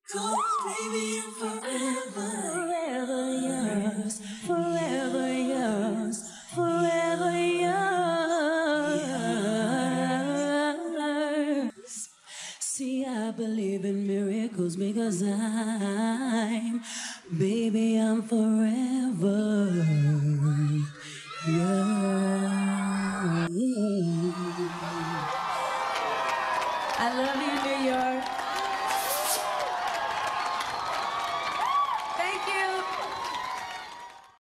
'Cause baby, I'm forever yours, forever yours, forever yours. See, I believe in miracles because baby, I'm forever yours.